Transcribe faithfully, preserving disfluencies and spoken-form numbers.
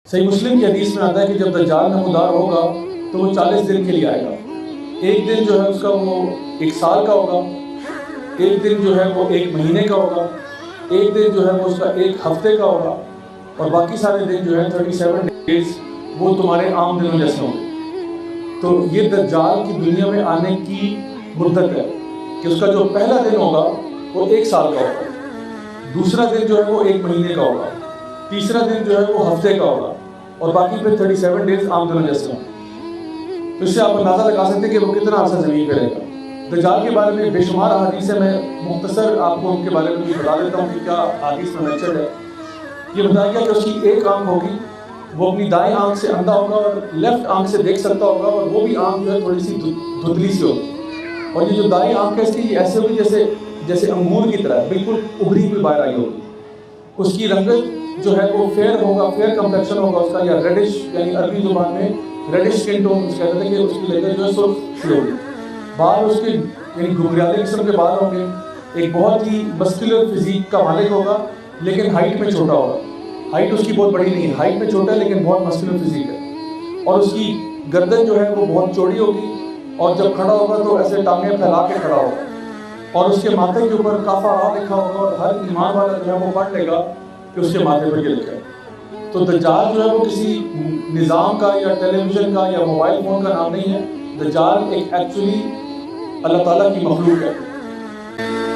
صحیح مسلم کی حدیث میں آتا ہے کہ جب دجال نمودار ہوگا تو وہ چالیس دن کے لیے آئے گا. ایک دن جو ہے اس کا وہ ایک سال کا ہوگا، ایک دن جو ہے وہ ایک مہینے کا ہوگا، ایک دن جو ہے وہ اس کا ایک ہفتے کا ہوگا، اور باقی سارے دن جو ہے تھرٹی سیون ڈیز وہ تمہارے عام دنوں جیسے ہوں گے. تو یہ دجال کی دنیا میں آنے کی مدت ہے کہ اس کا جو پہلا دن ہوگا وہ ایک سال کا ہوگا، دوسرا دن جو ہے وہ ایک مہینے کا ہوگا، تیسرا دن جو ہے وہ ہفتے کا ہوگا، اور باقی پھر تھرٹی سیون ڈیز عام دنوں جیسے ہوں. تو اس سے آپ اندازہ لگا سکتے ہیں کہ وہ کتنا عرصہ زمین پہ رہے گا. دجال کے بارے میں بے شمار احادیث ہے، میں مختصر آپ کو ان کے بارے میں بھی بتا دیتا ہوں کہ کیا حدیث میں مینشن ہے. یہ بتایا گیا کہ اس کی ایک آنکھ ہوگی، وہ اپنی دائیں آنکھ سے اندھا ہوگا اور لیفٹ آنکھ سے دیکھ سکتا ہوگا، اور وہ بھی آنکھ جو ہے تھوڑی سی دھندلی سی ہوگی. اور یہ جو دائیں آنکھ ہے اس کی یہ ایسے ہوگی جیسے جیسے انگور کی طرح بالکل ابھری ہوئی باہر آئی ہوگی. اس کی رنگت جو ہے وہ فیئر ہوگا، فیئر کمپلیکشن ہوگا اس کا، یا ریڈش، یعنی عربی زبان میں ریڈش اسکن ٹون کہتے ہیں کہ اس کی لہجہ جو ہے سرخ سی ہوگی. بال اس کے یعنی گھگریالے قسم کے بال ہوں گے. ایک بہت ہی مسکولر فزیک کا مالک ہوگا، لیکن ہائٹ میں چھوٹا ہوگا. ہائٹ اس کی بہت بڑی نہیں ہے، ہائٹ میں چھوٹا ہے لیکن بہت مسکولر فزیک ہے. اور اس کی گردن جو ہے وہ بہت چوڑی ہوگی، اور جب کھڑا ہوگا تو ایسے ٹانگیں پھیلا کے کھڑا ہوگا. اور اس کے ماتھے کے اوپر کافہ آ لکھا ہوگا، اور ہر ایمان والا جو ہے وہ پڑھ لے گا کہ اس کے ماتھے پر یہ لکھا ہے. تو دجال جو ہے وہ کسی نظام کا یا ٹیلی ویژن کا یا موبائل فون کا نام نہیں ہے. دجال ایک ایکچولی اللہ تعالیٰ کی مخلوق ہے.